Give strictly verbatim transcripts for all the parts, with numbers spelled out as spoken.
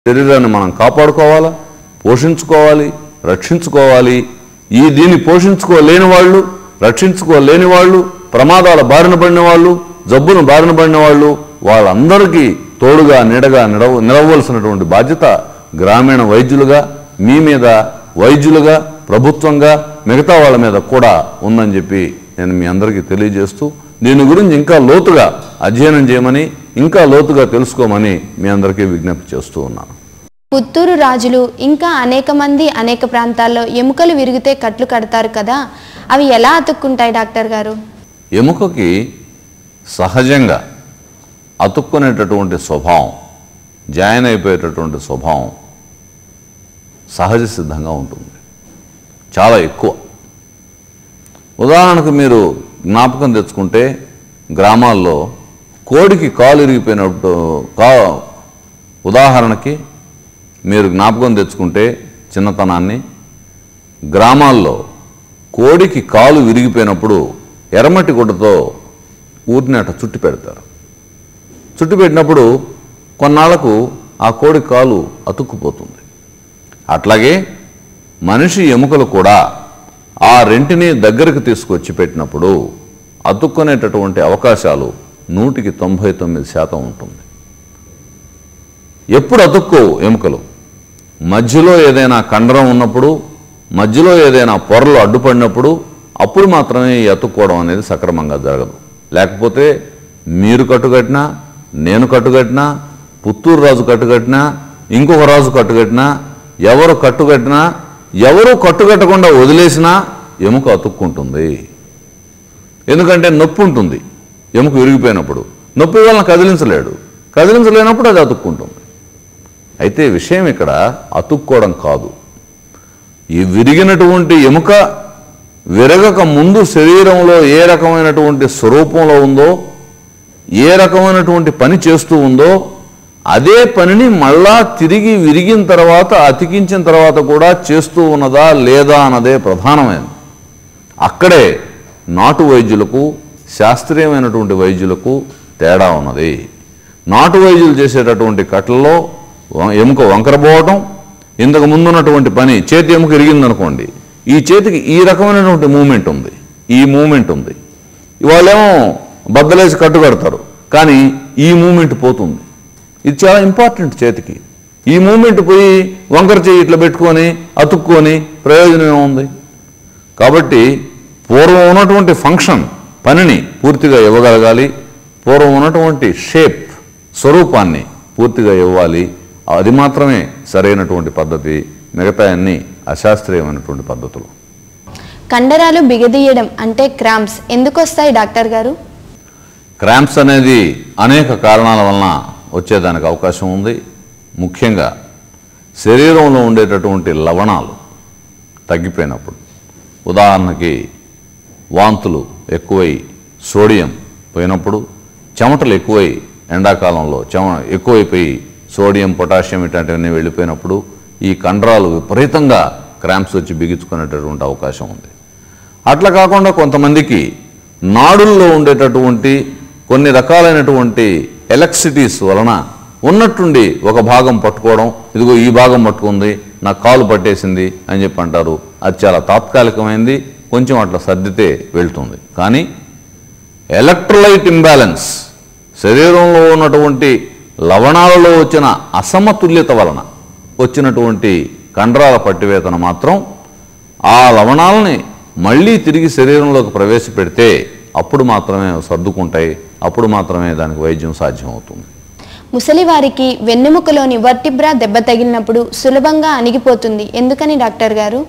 శరీరాన్ని మనం కాపాడుకోవాలా, పోషించుకోవాలి, రక్షించుకోవాలి. ఈ దీన్ని పోషించుకోలేని వాళ్ళు, రక్షించుకోలేని వాళ్ళు, ప్రమాదాల బారిన పడిన వాళ్ళు, జబ్బును బారిన పడిన వాళ్ళు, వాళ్ళందరికీ తోడుగా నీడగా నిలవ నిలవలసినటువంటి బాధ్యత గ్రామీణ వైద్యులుగా, మీ మీద వైద్యులుగా, ప్రభుత్వంగా, మిగతా వాళ్ళ మీద కూడా ఉందని చెప్పి నేను మీ అందరికీ తెలియజేస్తూ, దీని గురించి ఇంకా లోతుగా అధ్యయనం చేయమని, ఇంకా లోతుగా తెలుసుకోమని మీ అందరికీ విజ్ఞప్తి చేస్తూ ఉన్నాను. పుత్తూరు రాజులు ఇంకా అనేక మంది అనేక ప్రాంతాల్లో ఎముకలు విరిగితే కట్లు కడతారు కదా, అవి ఎలా అతుక్కుంటాయి డాక్టర్ గారు? ఎముకకి సహజంగా అతుక్కునేటటువంటి స్వభావం, జాయిన్ అయిపోయేటటువంటి స్వభావం సహజ సిద్ధంగా ఉంటుంది, చాలా ఎక్కువ. ఉదాహరణకు మీరు జ్ఞాపకం తెచ్చుకుంటే, గ్రామాల్లో కోడికి కాలు ఇరిగిపోయినప్పుడు కా ఉదాహరణకి మీరు జ్ఞాపకం తెచ్చుకుంటే చిన్నతనాన్ని, గ్రామాల్లో కోడికి కాలు విరిగిపోయినప్పుడు ఎర్రమట్టి గుడ్డతో ఊరిని అట్ట చుట్టి పెడతారు. చుట్టి పెట్టినప్పుడు కొన్నాళ్లకు ఆ కోడి కాలు అతుక్కుపోతుంది. అట్లాగే మనిషి ఎముకలు కూడా ఆ రెంటిని దగ్గరకు తీసుకొచ్చి పెట్టినప్పుడు అతుక్కునేటటువంటి అవకాశాలు నూటికి తొంభై తొమ్మిది శాతం ఉంటుంది. ఎప్పుడు అతుక్కోవు ఎముకలు? మధ్యలో ఏదైనా కండరం ఉన్నప్పుడు, మధ్యలో ఏదైనా పొరలు అడ్డుపడినప్పుడు అప్పుడు మాత్రమే ఈ అతుక్కోవడం అనేది సక్రమంగా జరగదు. లేకపోతే మీరు కట్టుకట్టినా, నేను కట్టుకట్టినా, పుత్తూరు రాజు కట్టుకట్టినా, ఇంకొక రాజు కట్టుకట్టినా, ఎవరు కట్టుకట్టినా, ఎవరు కట్టుకట్టకుండా వదిలేసినా ఎముక అతుక్కుంటుంది. ఎందుకంటే నొప్పి ఉంటుంది. ఎముక విరిగిపోయినప్పుడు నొప్పి వలన కదిలించలేడు, కదిలించలేనప్పుడు అది అతుక్కుంటుంది. అయితే విషయం ఇక్కడ అతుక్కోవడం కాదు. ఈ విరిగినటువంటి ఎముక విరగక ముందు శరీరంలో ఏ రకమైనటువంటి స్వరూపంలో ఉందో, ఏ రకమైనటువంటి పని చేస్తూ ఉందో, అదే పనిని మళ్ళా తిరిగి విరిగిన తర్వాత, అతికించిన తర్వాత కూడా చేస్తూ ఉన్నదా లేదా అన్నదే ప్రధానమైనది. అక్కడే నాటు వైద్యులకు, శాస్త్రీయమైనటువంటి వైద్యులకు తేడా ఉన్నది. నాటు వైద్యులు చేసేటటువంటి కట్లలో ఎముక వంకరపోవటం, ఇంతకు ముందున్నటువంటి పని, చేతి ఎముక ఇరిగిందనుకోండి, ఈ చేతికి ఈ రకమైనటువంటి మూమెంట్ ఉంది, ఈ మూమెంట్ ఉంది. వాళ్ళేమో బద్దలేసి కట్టు కడతారు, కానీ ఈ మూమెంట్ పోతుంది. ఇది చాలా ఇంపార్టెంట్ చేతికి. ఈ మూమెంట్ పోయి వంకర చేయి ఇట్లా పెట్టుకొని అతుక్కొని ప్రయోజనం ఏముంది? కాబట్టి పూర్వం ఉన్నటువంటి ఫంక్షన్, పనిని పూర్తిగా ఇవ్వగలగాలి. పూర్వం ఉన్నటువంటి షేప్, స్వరూపాన్ని పూర్తిగా ఇవ్వాలి. అది మాత్రమే సరైనటువంటి పద్ధతి. మిగతా అన్ని అశాస్త్రీయమైనటువంటి పద్ధతులు. కండరాలు బిగదీయడం అంటే క్రాంప్స్ ఎందుకు వస్తాయి డాక్టర్ గారు? క్రాంప్స్ అనేది అనేక కారణాల వలన వచ్చేదానికి అవకాశం ఉంది. ముఖ్యంగా శరీరంలో ఉండేటటువంటి లవణాలు తగ్గిపోయినప్పుడు, ఉదాహరణకి వాంతులు ఎక్కువై సోడియం పోయినప్పుడు, చెమటలు ఎక్కువై ఎండాకాలంలో చెమ ఎక్కువైపోయి సోడియం, పొటాషియం ఇట్లాంటివన్నీ వెళ్ళిపోయినప్పుడు ఈ కండరాలు విపరీతంగా క్రాంప్స్ వచ్చి బిగించుకునేటటువంటి అవకాశం ఉంది. అట్లా కాకుండా కొంతమందికి నాడుల్లో ఉండేటటువంటి కొన్ని రకాలైనటువంటి ఎలక్ట్రిసిటీస్ వలన ఉన్నట్టుండి ఒక భాగం పట్టుకోవడం, ఇదిగో ఈ భాగం పట్టుకుంది, నా కాలు పట్టేసింది అని చెప్పి అంటారు. అది చాలా తాత్కాలికమైంది, కొంచెం అట్లా సర్దితే వెళ్తుంది. కానీ ఎలక్ట్రోలైట్ ఇంబ్యాలెన్స్, శరీరంలో ఉన్నటువంటి లవణాలలో వచ్చిన అసమతుల్యత వలన వచ్చినటువంటి కండరాల పట్టివేతన మాత్రం ఆ లవణాలని మళ్ళీ తిరిగి శరీరంలోకి ప్రవేశపెడితే అప్పుడు మాత్రమే సర్దుకుంటాయి, అప్పుడు మాత్రమే దానికి వైద్యం సాధ్యమవుతుంది. ముసలివారికి వెన్నెముకలోని వర్టిబ్రా దెబ్బ తగిలినప్పుడు సులభంగా అణిగిపోతుంది, ఎందుకని డాక్టర్ గారు?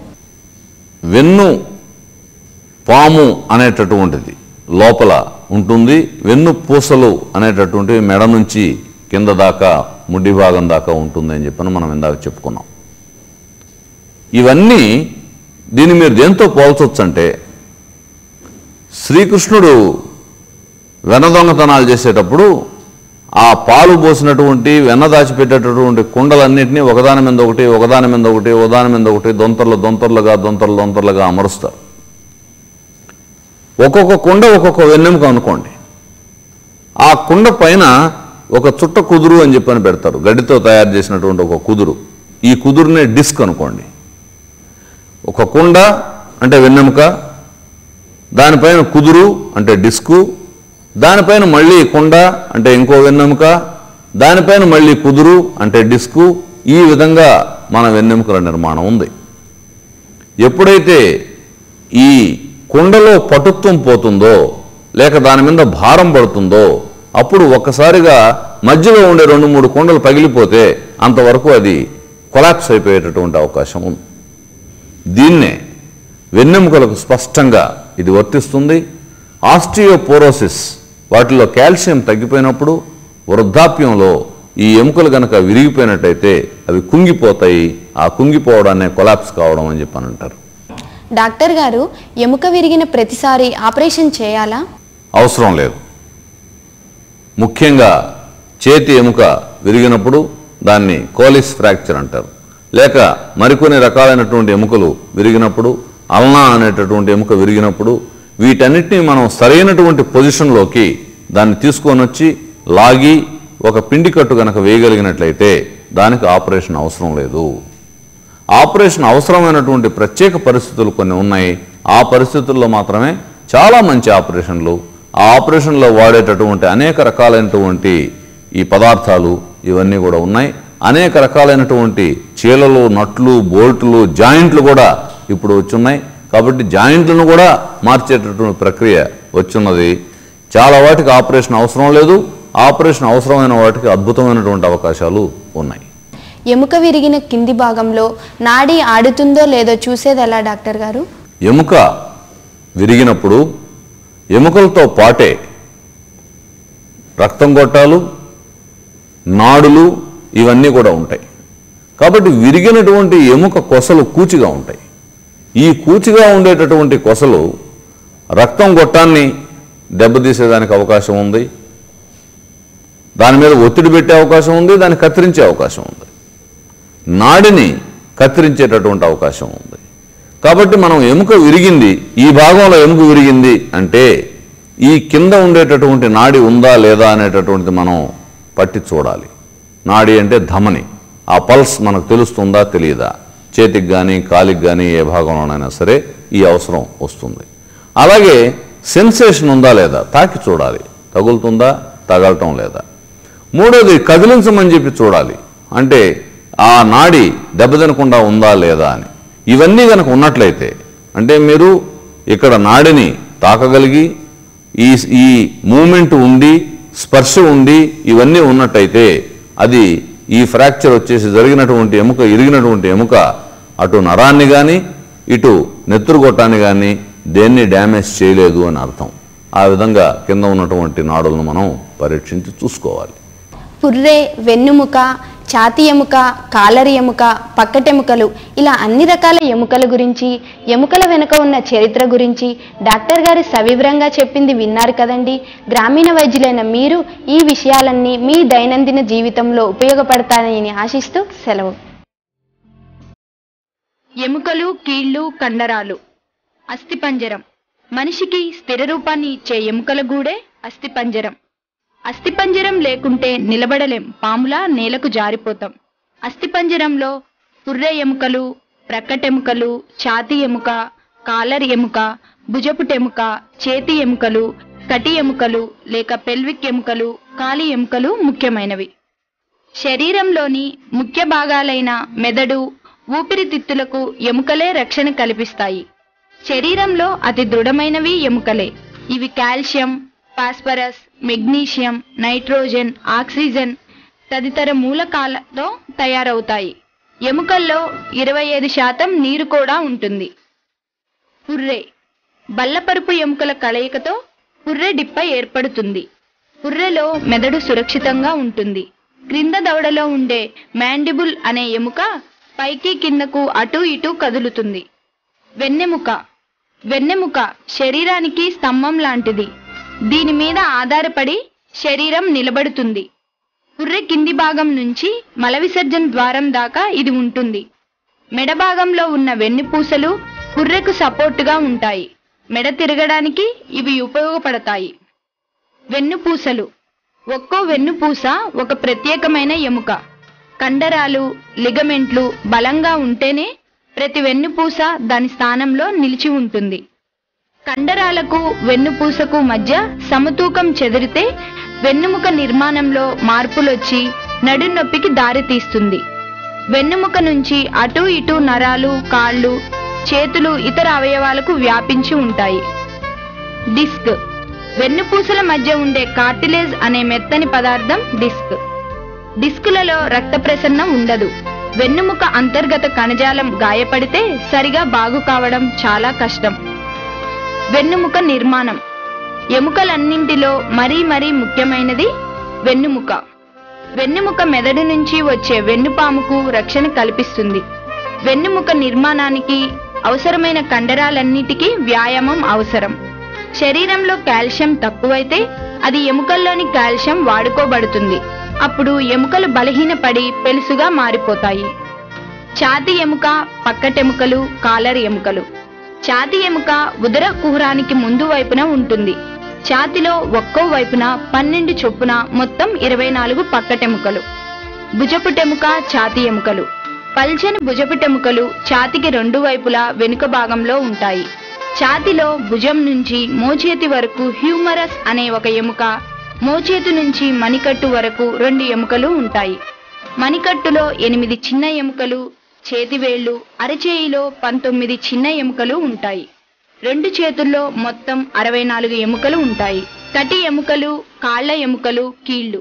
వెన్ను పాము అనేటటువంటిది లోపల ఉంటుంది. వెన్ను పూసలు అనేటటువంటివి మెడ నుంచి కింద దాకా, ముడ్డి భాగం దాకా ఉంటుంది అని చెప్పని మనం ఇందాక చెప్పుకున్నాం. ఇవన్నీ దీన్ని మీరు దేంతో పోల్చొచ్చు అంటే, శ్రీకృష్ణుడు వెన్న దొంగతనాలు చేసేటప్పుడు ఆ పాలు పోసినటువంటి వెన్న దాచిపెట్టేటటువంటి కుండలన్నింటినీ ఒకదాని మీద ఒకటి ఒకదాని మీద ఒకటి ఒకదాని మీద ఒకటి దొంతర్లు దొంతర్లుగా దొంతర్లు దొంతర్లుగా అమరుస్తారు. ఒక్కొక్క కుండ ఒక్కొక్క వెన్నెముక అనుకోండి. ఆ కుండ పైన ఒక చుట్ట కుదురు అని చెప్పని పెడతారు, గడ్డితో తయారు చేసినటువంటి ఒక కుదురు. ఈ కుదురునే డిస్క్ అనుకోండి. ఒక కుండ అంటే వెన్నెముక, దానిపైన కుదురు అంటే డిస్కు, దానిపైన మళ్ళీ కుండ అంటే ఇంకో వెన్నెముక, దానిపైన మళ్ళీ కుదురు అంటే డిస్కు. ఈ విధంగా మన వెన్నెముకల నిర్మాణం ఉంది. ఎప్పుడైతే ఈ కుండలో పటుత్వం పోతుందో లేక దాని మీద భారం పడుతుందో అప్పుడు ఒక్కసారిగా మధ్యలో ఉండే రెండు మూడు కుండలు పగిలిపోతే అంతవరకు అది కొలాప్స్ అయిపోయేటటువంటి అవకాశం ఉంది. దీన్నే వెన్నెముకలకు స్పష్టంగా ఇది వర్తిస్తుంది. ఆస్టియోపోరోసిస్, వాటిలో కాల్షియం తగ్గిపోయినప్పుడు వృద్ధాప్యంలో ఈ ఎముకలు గనక విరిగిపోయినట్టయితే అవి కుంగిపోతాయి. ఆ కుంగిపోవడాన్ని కొలాప్స్ కావడం అని చెప్పని అంటారు. డాక్టర్ గారు, ఎముక విరిగిన ప్రతిసారి ఆపరేషన్ చేయాలా? అవసరం లేదు. ముఖ్యంగా చేతి ఎముక విరిగినప్పుడు దాన్ని కోలిస్ ఫ్రాక్చర్ అంటారు. లేక మరికొన్ని రకాలైనటువంటి ఎముకలు విరిగినప్పుడు, అల్నా అనేటటువంటి ఎముక విరిగినప్పుడు వీటన్నిటినీ మనం సరైనటువంటి పొజిషన్లోకి దాన్ని తీసుకొని వచ్చి లాగి ఒక పిండి కట్టు కనుక వేయగలిగినట్లయితే దానికి ఆపరేషన్ అవసరం లేదు. ఆపరేషన్ అవసరమైనటువంటి ప్రత్యేక పరిస్థితులు కొన్ని ఉన్నాయి. ఆ పరిస్థితుల్లో మాత్రమే చాలా మంచి ఆపరేషన్లు, ఆ ఆపరేషన్లో వాడేటటువంటి అనేక రకాలైనటువంటి ఈ పదార్థాలు ఇవన్నీ కూడా ఉన్నాయి. అనేక రకాలైనటువంటి చీలలు, నట్లు, బోల్ట్లు, జాయింట్లు కూడా ఇప్పుడు వచ్చున్నాయి. కాబట్టి జాయింట్లను కూడా మార్చేటటువంటి ప్రక్రియ వచ్చున్నది. చాలా వాటికి ఆపరేషన్ అవసరం లేదు. ఆపరేషన్ అవసరమైన వాటికి అద్భుతమైనటువంటి అవకాశాలు ఉన్నాయి. ఎముక విరిగిన కింది భాగంలో నాడి ఆడుతుందో లేదో చూసేది ఎలా డాక్టర్ గారు? ఎముక విరిగినప్పుడు ఎముకలతో పాటే రక్తం గొట్టాలు, నాడులు ఇవన్నీ కూడా ఉంటాయి. కాబట్టి విరిగినటువంటి ఎముక కొసలు కూచిగా ఉంటాయి. ఈ కూచిగా ఉండేటటువంటి కొసలు రక్తం గొట్టాన్ని దెబ్బతీసేదానికి అవకాశం ఉంది, దాని మీద ఒత్తిడి పెట్టే అవకాశం ఉంది, దాన్ని కత్తిరించే అవకాశం ఉంది, నాడిని కత్తిరించేటటువంటి అవకాశం ఉంది. కాబట్టి మనం ఎముక విరిగింది, ఈ భాగంలో ఎముక విరిగింది అంటే ఈ కింద ఉండేటటువంటి నాడి ఉందా లేదా అనేటటువంటిది మనం పట్టి చూడాలి. నాడి అంటే ధమని, ఆ పల్స్ మనకు తెలుస్తుందా తెలియదా, చేతికి కానీ కాలికి కానీ ఏ భాగంలోనైనా సరే ఈ అవసరం వస్తుంది. అలాగే సెన్సేషన్ ఉందా లేదా తాకి చూడాలి, తగులుతుందా తగలటం లేదా. మూడోది కదిలించమని చెప్పి చూడాలి, అంటే ఆ నాడి దెబ్బతినకుండా ఉందా లేదా అని. ఇవన్నీ కనుక ఉన్నట్లయితే అంటే మీరు ఇక్కడ నాడిని తాకగలిగి ఈ ఈ మూమెంట్ ఉండి స్పర్శ ఉండి ఇవన్నీ ఉన్నట్టయితే అది ఈ ఫ్రాక్చర్ వచ్చేసి జరిగినటువంటి ఎముక, ఇరిగినటువంటి ఎముక అటు నరాన్ని కానీ ఇటు నెత్తురుగొట్టాన్ని కానీ దేన్ని డ్యామేజ్ చేయలేదు అని అర్థం. ఆ విధంగా కింద ఉన్నటువంటి నాడులను మనం పరీక్షించి చూసుకోవాలి. పుర్రె, వెన్నుముక, ఛాతీ ఎముక, కాలరి ఎముక, పక్కటెముకలు ఇలా అన్ని రకాల ఎముకల గురించి, ఎముకల వెనుక ఉన్న చరిత్ర గురించి డాక్టర్ గారు సవివరంగా చెప్పింది విన్నారు కదండి. గ్రామీణ వైద్యులైన మీరు ఈ విషయాలన్నీ మీ దైనందిన జీవితంలో ఉపయోగపడతాయని ఆశిస్తూ సెలవు. ఎముకలు, కీళ్లు, కండరాలు. అస్థిపంజరం. మనిషికి స్థిర రూపాన్ని ఇచ్చే ఎముకల గూడే అస్థిపంజరం. అస్థిపంజరం లేకుంటే నిలబడలేం, పాములా నేలకు జారిపోతాం. అస్థిపంజరంలో పుర్రె ఎముకలు, ప్రక్కటెముకలు, ఛాతీ ఎముక, కాలర్ ఎముక, భుజపుటెముక, చేతి ఎముకలు, కటి ఎముకలు లేక పెల్విక్ ఎముకలు, కాలి ఎముకలు ముఖ్యమైనవి. శరీరంలోని ముఖ్య భాగాలైన మెదడు, ఊపిరితిత్తులకు ఎముకలే రక్షణ కల్పిస్తాయి. శరీరంలో అతి దృఢమైనవి ఎముకలే. ఇవి calcium, phosphorus, magnesium, nitrogen, oxygen తదితర మూలకాలతో తయారవుతాయి. ఎముకల్లో ఇరవై ఐదు శాతం నీరు కూడా ఉంటుంది. పుర్రె. బల్లపరుపు ఎముకల కలయికతో పుర్రె డిప్ప ఏర్పడుతుంది. పుర్రెలో మెదడు సురక్షితంగా ఉంటుంది. క్రింద దవడలో ఉండే మ్యాండిబుల్ అనే ఎముక పైకి కిందకు అటు ఇటు కదులుతుంది. వెన్నెముక. వెన్నెముక శరీరానికి స్తంభం లాంటిది. దీని మీద ఆధారపడి శరీరం నిలబడుతుంది. పుర్రె కింది భాగం నుంచి మల విసర్జన ద్వారం దాకా ఇది ఉంటుంది. మెడ భాగంలో ఉన్న వెన్నుపూసలు పుర్రెకు సపోర్టుగా ఉంటాయి. మెడ తిరగడానికి ఇవి ఉపయోగపడతాయి. వెన్నుపూసలు. ఒక్కో వెన్నుపూస ఒక ప్రత్యేకమైన ఎముక. కండరాలు, లిగమెంట్లు బలంగా ఉంటేనే ప్రతి వెన్నుపూస దాని స్థానంలో నిలిచి ఉంటుంది. కండరాలకు వెన్నుపూసకు మధ్య సమతూకం చెదిరితే వెన్నుముక నిర్మాణంలో మార్పులొచ్చి నడునొప్పికి దారితీస్తుంది. వెన్నుముక నుంచి అటు ఇటు నరాలు, కాళ్ళు, చేతులు ఇతర అవయవాలకు వ్యాపించి ఉంటాయి. డిస్క్. వెన్నుపూసల మధ్య ఉండే కార్టిలేజ్ అనే మెత్తని పదార్థం డిస్క్. డిస్కులలో రక్త ప్రసరణ ఉండదు. వెన్నుముక అంతర్గత కణజాలం గాయపడితే సరిగా బాగు కావడం చాలా కష్టం. వెన్నుముక నిర్మాణం. ఎముకలన్నింటిలో మరీ మరీ ముఖ్యమైనది వెన్నుముక. వెన్నుముక మెదడు నుంచి వచ్చే వెన్నుపాముకు రక్షణ కల్పిస్తుంది. వెన్నుముక నిర్మాణానికి అవసరమైన కండరాలన్నిటికీ వ్యాయామం అవసరం. శరీరంలో కాల్షియం తక్కువైతే అది ఎముకల్లోని కాల్షియం వాడుకోబడుతుంది. అప్పుడు ఎముకలు బలహీనపడి పెలుసుగా మారిపోతాయి. ఛాతీ ఎముక, పక్కటెముకలు, కాలర్ ఎముకలు. ఛాతీ ఎముక ఉదర కుహరానికి ముందు వైపున ఉంటుంది. ఛాతిలో ఒక్కో వైపున పన్నెండు చొప్పున మొత్తం ఇరవై నాలుగు పక్కటెముకలు. భుజపుటెముక, ఛాతీ ఎముకలు. పల్చని భుజపుటెముకలు ఛాతికి రెండు వైపులా వెనుక భాగంలో ఉంటాయి. ఛాతిలో భుజం నుంచి మోచేతి వరకు హ్యూమరస్ అనే ఒక ఎముక, మోచేతి నుంచి మణికట్టు వరకు రెండు ఎముకలు ఉంటాయి. మణికట్టులో ఎనిమిది చిన్న ఎముకలు, చేతివేళ్లు, అరచేయిలో పంతొమ్మిది చిన్న ఎముకలు ఉంటాయి. రెండు చేతుల్లో మొత్తం అరవై నాలుగు ఎముకలు ఉంటాయి. కటి ఎముకలు, కాళ్ల ఎముకలు, కీళ్లు.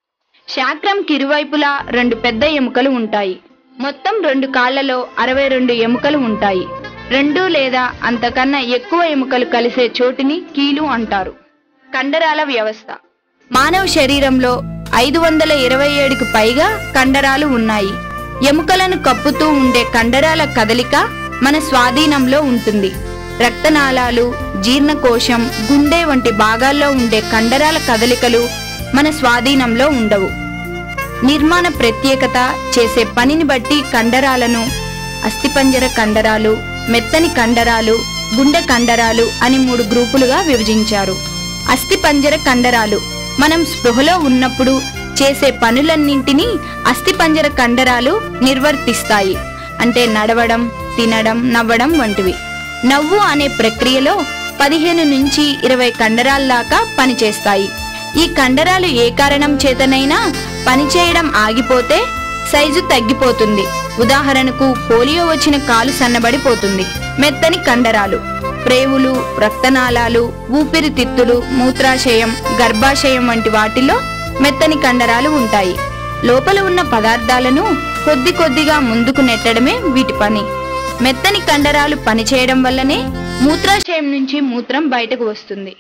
శాక్రం కిరువైపులా రెండు పెద్ద ఎముకలు ఉంటాయి. మొత్తం రెండు కాళ్లలో అరవై రెండు ఎముకలు ఉంటాయి. రెండు లేదా అంతకన్నా ఎక్కువ ఎముకలు కలిసే చోటిని కీలు అంటారు. కండరాల వ్యవస్థ. మానవ శరీరంలో ఐదు వందల ఇరవై ఏడుకు పైగా కండరాలు ఉన్నాయి. ఎముకలను కప్పుతూ ఉండే కండరాల కదలిక మన స్వాధీనంలో ఉంటుంది. రక్తనాళాలు, జీర్ణకోశం, గుండె వంటి భాగాల్లో ఉండే కండరాల కదలికలు మన స్వాధీనంలో ఉండవు. నిర్మాణ ప్రత్యేకత, చేసే పనిని బట్టి కండరాలను అస్థిపంజర కండరాలు, మెత్తని కండరాలు, గుండె కండరాలు అని మూడు గ్రూపులుగా విభజించారు. అస్థిపంజర కండరాలు మనం స్పృహలో ఉన్నప్పుడు చేసే పనులన్నింటినీ అస్థిపంజర కండరాలు నిర్వర్తిస్తాయి. అంటే నడవడం, తినడం, నవ్వడం వంటివి. నవ్వు అనే ప్రక్రియలో పదిహేను నుంచి ఇరవై కండరాల దాకా పనిచేస్తాయి. ఈ కండరాలు ఏ కారణం చేతనైనా పనిచేయడం ఆగిపోతే సైజు తగ్గిపోతుంది. ఉదాహరణకు పోలియో వచ్చిన కాలు సన్నబడిపోతుంది. మెత్తని కండరాలు. ప్రేవులు, రక్తనాళాలు, ఊపిరితిత్తులు, మూత్రాశయం, గర్భాశయం వంటి వాటిలో మెత్తని కండరాలు ఉంటాయి. లోపల ఉన్న పదార్థాలను కొద్ది కొద్దిగా ముందుకు నెట్టడమే వీటి పని. మెత్తని కండరాలు పనిచేయడం వల్లనే మూత్రాశయం నుంచి మూత్రం బయటకు వస్తుంది.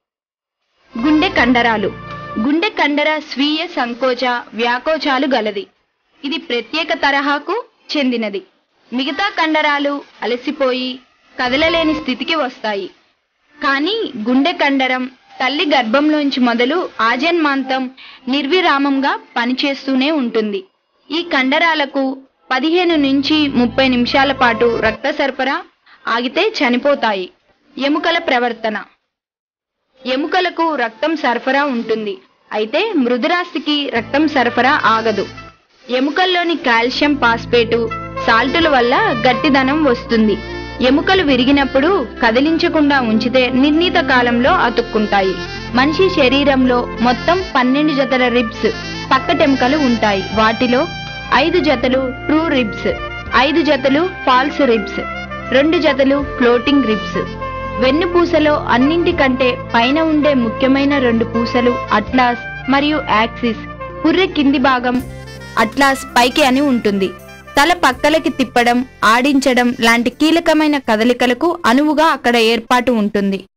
గుండె కండరాలు. గుండె కండర స్వీయ సంకోచ వ్యాకోచాలు గలది. ఇది ప్రత్యేక తరహాకు చెందినది. మిగతా కండరాలు అలసిపోయి కదలలేని స్థితికి వస్తాయి. కానీ గుండె కండరం తల్లి గర్భంలోంచి మొదలు ఆజన్మాంతం నిర్విరామంగా పనిచేస్తూనే ఉంటుంది. ఈ కండరాలకు పదిహేను నుంచి ముప్పై నిమిషాల పాటు రక్త సరఫరా ఆగితే చనిపోతాయి. ఎముకల ప్రవర్తన. ఎముకలకు రక్తం సరఫరా ఉంటుంది. అయితే మృదురాస్థికి రక్తం సరఫరా ఆగదు. ఎముకల్లోని కాల్షియం ఫాస్ఫేటు సాల్టుల వల్ల గట్టిదనం వస్తుంది. ఎముకలు విరిగినప్పుడు కదిలించకుండా ఉంచితే నిర్ణీత కాలంలో అతుక్కుంటాయి. మనిషి శరీరంలో మొత్తం పన్నెండు జతల రిబ్స్, పక్కటెముకలు ఉంటాయి. వాటిలో ఐదు జతలు ట్రూ రిబ్స్, ఐదు జతలు ఫాల్స్ రిబ్స్, రెండు జతలు ఫ్లోటింగ్ రిబ్స్. వెన్నుపూసలో అన్నింటికంటే పైన ఉండే ముఖ్యమైన రెండు పూసలు అట్లాస్ మరియు యాక్సిస్. పుర్రె కింది భాగం అట్లాస్ పైకి అని ఉంటుంది. తల పక్కలకి తిప్పడం, ఆడించడం లాంటి కీలకమైన కదలికలకు అనువుగా అక్కడ ఏర్పాటు ఉంటుంది.